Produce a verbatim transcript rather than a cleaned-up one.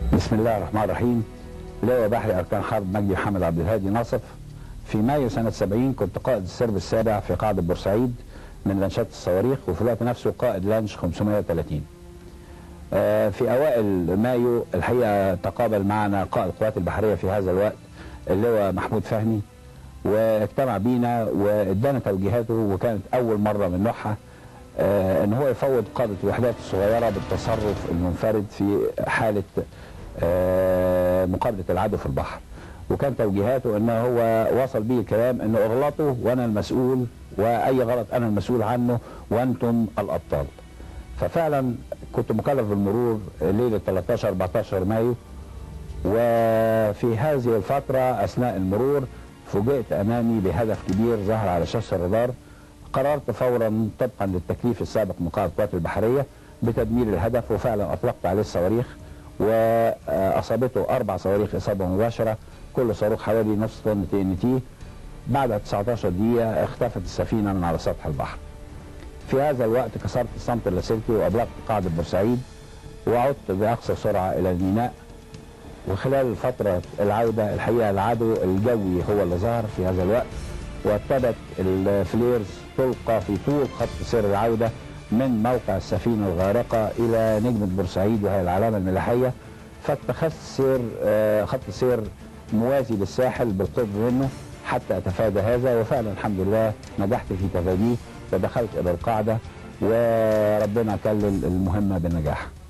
بسم الله الرحمن الرحيم. لواء بحري أركان حرب مجدي محمد عبد الهادي ناصف. في مايو سنة سبعين كنت قائد السرب السابع في قاعدة بورسعيد من لانشات الصواريخ، وفي الوقت نفسه قائد لانش خمسمائة وثلاثين. في أوائل مايو الحقيقة تقابل معنا قائد القوات البحرية في هذا الوقت اللواء محمود فهمي، واجتمع بينا وادانا توجيهاته، وكانت أول مرة من نوعها ان هو يفوض قادة الوحدات الصغيرة بالتصرف المنفرد في حالة مقابلة العدو في البحر. وكان توجيهاته ان هو وصل به الكلام انه اغلطوا وانا المسؤول، واي غلط انا المسؤول عنه وانتم الابطال. ففعلا كنت مكلف بالمرور ليلة ثلاثة عشر أربعة عشر مايو، وفي هذه الفترة اثناء المرور فوجئت امامي بهدف كبير ظهر على شاشة الرادار. قررت فورا طبقا للتكليف السابق من قائد القوات البحرية بتدمير الهدف، وفعلا اطلقت عليه الصواريخ واصابته اربع صواريخ اصابه مباشره، كل صاروخ حوالي نص طن تي ان تي. بعد تسعة عشر دقيقه اختفت السفينه من على سطح البحر. في هذا الوقت كسرت الصمت اللاسلكي وابلغت قاعده بورسعيد، وعدت باقصى سرعه الى الميناء. وخلال فتره العوده الحقيقه العدو الجوي هو اللي ظهر في هذا الوقت، وابتدت الفليرز تلقى في طول خط سير العوده من موقع السفينه الغارقه الى نجمه بورسعيد وهي العلامه الملاحيه. فاتخذت سير خط سير موازي للساحل بالقرب منه حتى اتفادى هذا، وفعلا الحمد لله نجحت في تفاديه، ودخلت الى القاعده وربنا كلل المهمه بالنجاح.